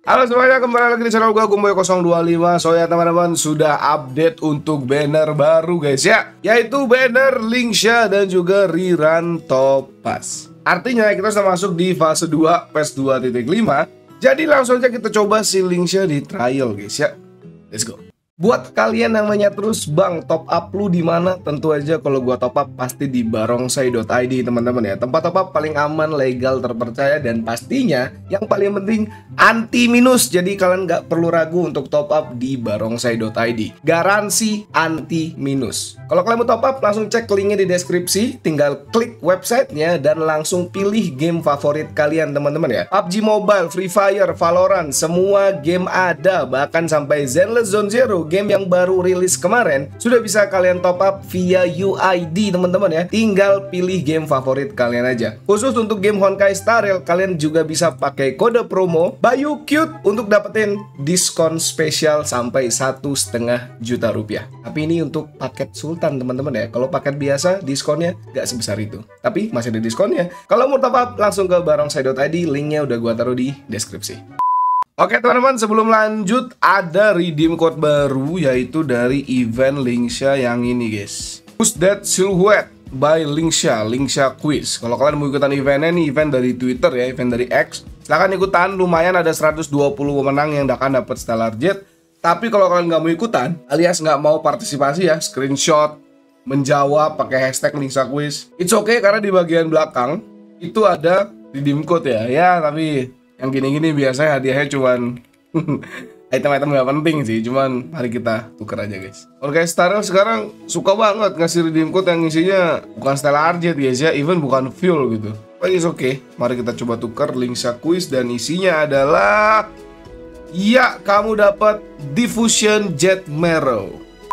Halo semuanya, kembali lagi di channel gue Gumboy025. So ya teman-teman, sudah update untuk banner baru guys ya, yaitu banner Linksha dan juga Riran Topaz. Artinya kita sudah masuk di fase 2 PES 2.5. Jadi langsung aja kita coba si Linksha di trial guys ya. Let's go. Buat kalian yang nanya terus, bang top up lu di mana? Tentu aja kalau gua top up pasti di barongsai.id teman-teman ya. Tempat top up paling aman, legal, terpercaya, dan pastinya yang paling penting anti minus. Jadi kalian nggak perlu ragu untuk top up di barongsai.id. Garansi anti minus. Kalau kalian mau top up, langsung cek linknya di deskripsi. Tinggal klik websitenya dan langsung pilih game favorit kalian teman-teman ya. PUBG Mobile, Free Fire, Valorant, semua game ada. Bahkan sampai Zenless Zone Zero, game yang baru rilis kemarin, sudah bisa kalian top up via UID teman-teman ya. Tinggal pilih game favorit kalian aja. Khusus untuk game Honkai Star Rail, kalian juga bisa pakai kode promo BayuCute untuk dapetin diskon spesial sampai 1,5 juta rupiah. Tapi ini untuk paket Sultan teman-teman ya. Kalau paket biasa diskonnya nggak sebesar itu, tapi masih ada diskonnya. Kalau mau top up langsung ke barongsai.id, linknya udah gua taruh di deskripsi. Oke teman-teman, sebelum lanjut ada redeem code baru, yaitu dari event Linksha yang ini guys. Who's That Silhouette by Linksha Quiz. Kalau kalian mau ikutan eventnya, nih event dari Twitter ya, event dari X, silahkan ikutan. Lumayan ada 120 pemenang yang akan dapat Stellar Jet. Tapi kalau kalian nggak mau ikutan, alias nggak mau partisipasi ya, screenshot, menjawab pakai hashtag Linksha Quiz, it's okay, karena di bagian belakang itu ada redeem code ya. Ya tapi yang gini-gini biasanya hadiahnya cuman item-item gak penting sih. Cuman mari kita tuker aja guys. Honkai Star Rail sekarang suka banget ngasih redeem code yang isinya bukan Stellar Jet guys ya, even bukan fuel gitu. But it's okay, mari kita coba tuker Linksha Quiz. Dan isinya adalah, ya, kamu dapat Diffusion Jet Marrow.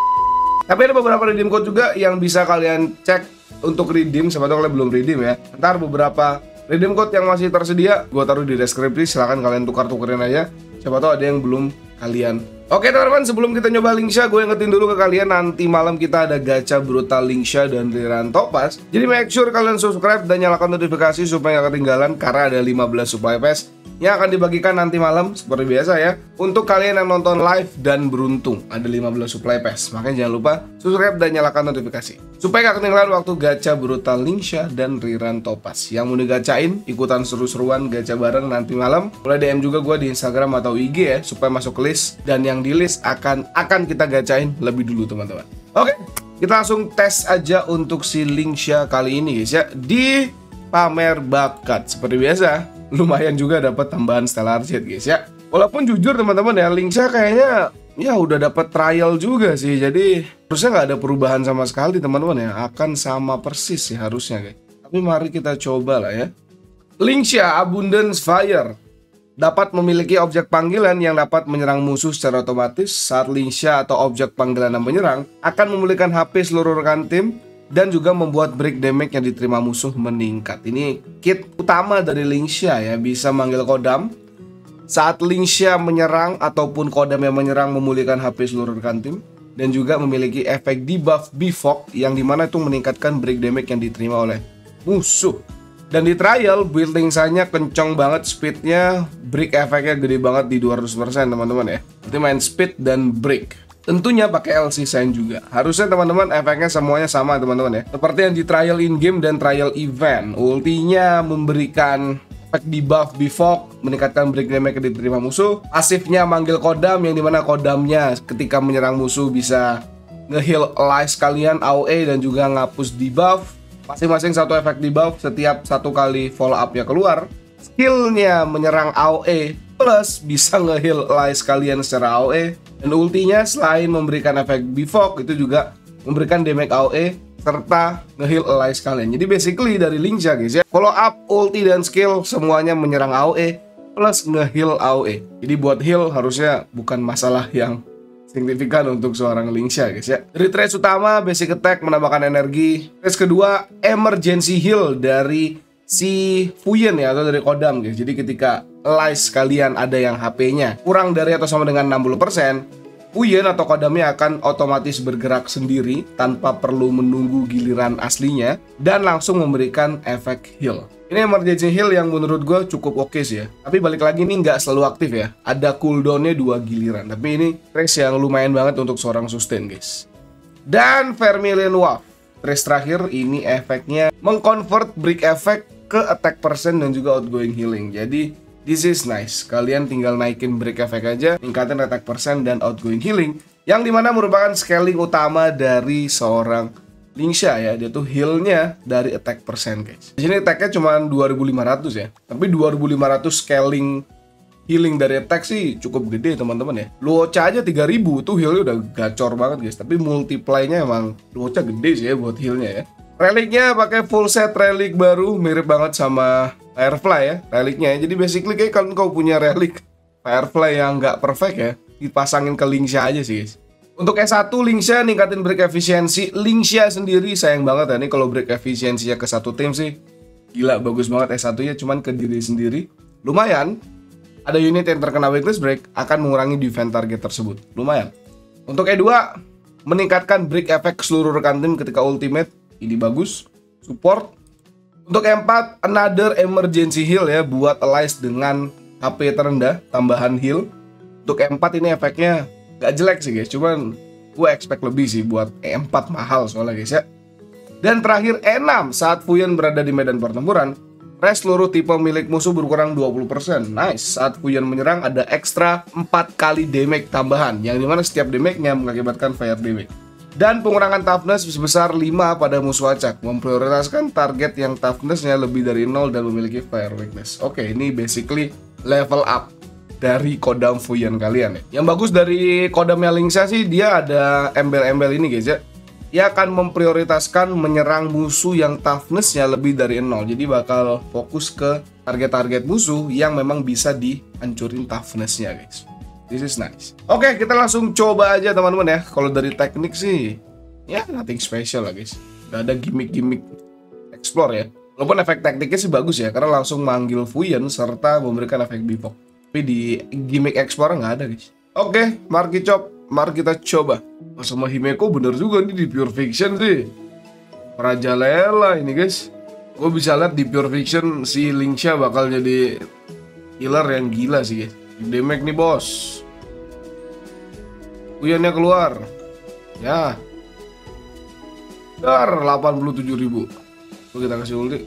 Tapi ada beberapa redeem code juga yang bisa kalian cek untuk redeem. Siapa tahu kalian belum redeem ya. Ntar beberapa redeem code yang masih tersedia gue taruh di deskripsi, silahkan kalian tukar-tukerin aja. Siapa tahu ada yang belum kalian. Oke teman-teman, sebelum kita nyoba Linksha, gue ingetin dulu ke kalian, nanti malam kita ada gacha brutal Linksha dan Riran Topaz. Jadi make sure kalian subscribe dan nyalakan notifikasi supaya gak ketinggalan, karena ada 15 supply PES yang akan dibagikan nanti malam seperti biasa ya. Untuk kalian yang nonton live dan beruntung, ada 15 supply PES. Makanya jangan lupa subscribe dan nyalakan notifikasi supaya gak ketinggalan waktu gacha brutal Linksha dan Riran Topaz. Yang mau digacain, ikutan seru-seruan gacha bareng nanti malam, boleh DM juga gue di Instagram atau IG ya, supaya masuk ke list. Dan yang di list akan kita gacain lebih dulu teman-teman. Oke, kita langsung tes aja untuk si Linksha kali ini guys ya. Di pamer bakat seperti biasa, lumayan juga dapat tambahan Stellar Jet guys ya. Walaupun jujur teman-teman ya, Linksha kayaknya ya udah dapat trial juga sih. Jadi harusnya nggak ada perubahan sama sekali teman-teman ya. Akan sama persis sih harusnya guys. Tapi mari kita coba lah ya. Linksha Abundance Fire dapat memiliki objek panggilan yang dapat menyerang musuh secara otomatis. Saat Linksha atau objek panggilan yang menyerang akan memulihkan HP seluruh rekan tim dan juga membuat break damage yang diterima musuh meningkat. Ini kit utama dari Linksha ya, bisa manggil kodam. Saat Linksha menyerang ataupun kodam yang menyerang memulihkan HP seluruh rekan tim, dan juga memiliki efek debuff Bifog yang dimana itu meningkatkan break damage yang diterima oleh musuh. Dan di trial build Linkshanya kenceng banget, speednya, break efeknya gede banget di 200% teman-teman ya. Berarti main speed dan break. Tentunya pakai LC Sign juga. Harusnya teman-teman efeknya semuanya sama teman-teman ya. Seperti yang di trial in-game dan trial event. Ultinya memberikan efek debuff Bifog, meningkatkan break damage yang diterima musuh. Pasifnya manggil kodam, yang dimana kodamnya ketika menyerang musuh bisa nge-heal ally sekalian, AOE, dan juga ngapus debuff. Masing-masing satu efek debuff setiap satu kali follow up ya keluar. Skillnya menyerang AOE plus bisa nge-heal ally sekalian secara AOE. Dan ultinya selain memberikan efek Bifog, itu juga memberikan damage AOE serta nge-heal ally sekalian. Jadi basically dari Linksha guys ya, follow up, ulti, dan skill semuanya menyerang AOE plus nge-heal AOE. Jadi buat heal harusnya bukan masalah yang signifikan untuk seorang Linksha guys ya. Dari traits utama, basic attack menambahkan energi. Traits kedua, emergency heal dari si Fuyen ya, atau dari kodam guys. Jadi ketika allies kalian ada yang HP-nya kurang dari atau sama dengan 60%, Fuyen atau kodamnya akan otomatis bergerak sendiri tanpa perlu menunggu giliran aslinya dan langsung memberikan efek heal. Ini emergency heal yang menurut gue cukup oke sih ya. Tapi balik lagi ini nggak selalu aktif ya. Ada cooldownnya 2 giliran. Tapi ini trace yang lumayan banget untuk seorang sustain guys. Dan Vermilion Wave. Trace terakhir ini efeknya mengconvert break effect ke attack percent dan juga outgoing healing. Jadi this is nice. Kalian tinggal naikin break effect aja, tingkatin attack percent dan outgoing healing, yang dimana merupakan scaling utama dari seorang Lingsha ya. Dia tuh healnya dari attack percent guys. Di sini attacknya cuma 2500 ya. Tapi 2500 scaling healing dari attack sih cukup gede teman-teman ya. Luocha aja 3000 tuh healnya udah gacor banget guys. Tapi multiply-nya emang Luocha gede sih ya buat healnya ya. Reliknya pakai full set relik baru, mirip banget sama Firefly ya reliknya ya. Jadi basically kayak kalau kau punya relik Firefly yang nggak perfect ya, dipasangin ke Lingsha aja sih guys. Untuk S1 Lingsha ningkatin break efisiensi. Lingsha sendiri sayang banget ya nih kalau break efisiensinya ke satu tim sih. Gila bagus banget S1 nya, cuman ke diri sendiri lumayan. Ada unit yang terkena weakness break akan mengurangi defense target tersebut. Lumayan. Untuk E2 meningkatkan break effect seluruh rekan tim ketika ultimate. Ini bagus. Support. Untuk E4 another emergency heal ya buat allies dengan HP terendah, tambahan heal. Untuk E4 ini efeknya gak jelek sih guys, cuman gue expect lebih sih buat E4 mahal soalnya guys ya. Dan terakhir E6 saat Fuyon berada di medan pertempuran, rest seluruh tipe milik musuh berkurang 20%. Nice. Saat Fuyon menyerang ada ekstra 4 kali damage tambahan, yang dimana setiap damage-nya mengakibatkan fire damage. Dan pengurangan toughness sebesar 5 pada musuh acak, memprioritaskan target yang toughness-nya lebih dari 0 dan memiliki fire weakness. Oke, ini basically level up dari kodam Fuyon kalian ya. Yang bagus dari kodamnya Lingsha sih, dia ada embel-embel ini guys ya. Dia akan memprioritaskan menyerang musuh yang toughness-nya lebih dari 0. Jadi bakal fokus ke target-target musuh yang memang bisa dihancurin toughness-nya guys. This is nice. Oke, kita langsung coba aja teman-teman ya. Kalau dari teknik sih, ya nothing special lah guys. Gak ada gimmick-gimmick explore ya. Walaupun efek tekniknya sih bagus ya, karena langsung manggil Fuyon serta memberikan efek bivok. Tapi di gimmick Explorer nggak ada guys. Oke, mari kita coba. Sama Himeko bener juga nih di Pure Fiction sih. Raja Lela ini guys. Gue bisa lihat di Pure Fiction si Lingsha bakal jadi healer yang gila sih guys. Damage nih bos. Fuyonnya keluar. Ya. Dar 87.000. Kita kasih ulti.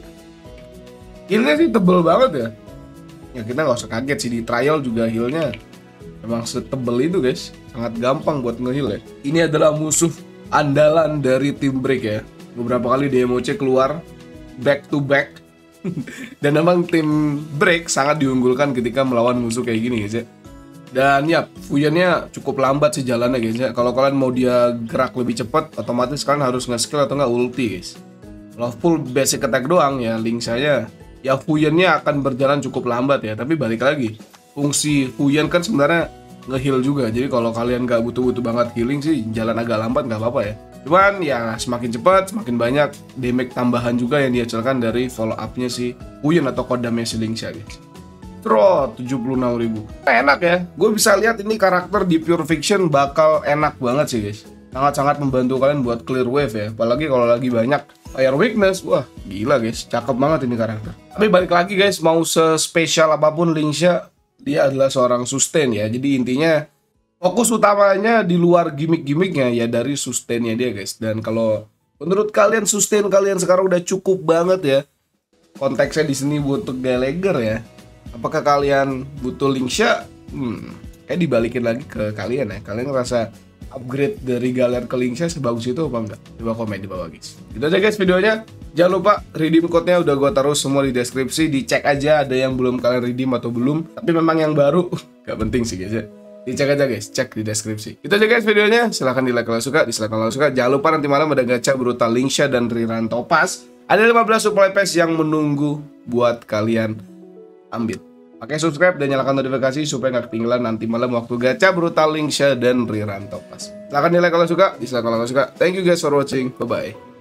Healnya sih tebel banget ya. Ya kita nggak usah kaget sih, di trial juga healnya emang setebel itu guys. Sangat gampang buat nge-heal ya. Ini adalah musuh andalan dari tim Break ya. Beberapa kali di MOC keluar back to back. Dan memang tim Break sangat diunggulkan ketika melawan musuh kayak gini guys ya. Dan ya Fuyonnya cukup lambat sih jalannya guys ya. Kalau kalian mau dia gerak lebih cepat, otomatis kalian harus nge-skill atau nggak ulti guys. Kalau full basic attack doang ya Lingsha-nya, ya Fuyonnya akan berjalan cukup lambat ya. Tapi balik lagi, fungsi Fuyon kan sebenarnya nge-heal juga. Jadi kalau kalian nggak butuh-butuh banget healing sih, jalan agak lambat nggak apa-apa ya. Cuman ya semakin cepat, semakin banyak damage tambahan juga yang dihasilkan dari follow up-nya si Fuyon atau kodamnya si Lingsha guys. Trot 76.000. Enak ya. Gue bisa lihat ini karakter di Pure Fiction bakal enak banget sih guys. Sangat-sangat membantu kalian buat clear wave ya. Apalagi kalau lagi banyak fire weakness. Wah gila guys, cakep banget ini karakter. Tapi balik lagi guys, mau se-spesial apapun Lingsha, dia adalah seorang sustain ya. Jadi intinya fokus utamanya di luar gimmick-gimmicknya ya dari sustainnya dia guys. Dan kalau menurut kalian sustain kalian sekarang udah cukup banget ya, konteksnya di sini butuh Gallagher ya. Apakah kalian butuh Lingsha? Kayak dibalikin lagi ke kalian ya. Kalian ngerasa upgrade dari Galer ke Lingsha sebagus itu apa enggak? Coba komen di bawah guys. Itu aja guys videonya. Jangan lupa redeem code-nya udah gua taruh semua di deskripsi. Dicek aja ada yang belum kalian redeem atau belum. Tapi memang yang baru gak penting sih guys ya. Dicek aja guys, cek di deskripsi. Itu aja guys videonya. Silahkan di like kalau suka, dislike kalau suka. Jangan lupa nanti malam ada gacha brutal Lingsha dan Riran Topaz. Ada 15 supply pass yang menunggu buat kalian ambil. Pakai subscribe dan nyalakan notifikasi supaya nggak ketinggalan nanti malam waktu gacha brutal Lingsha dan Riran Topaz. Silahkan di like kalau suka, dislike kalau suka. Thank you guys for watching. Bye bye.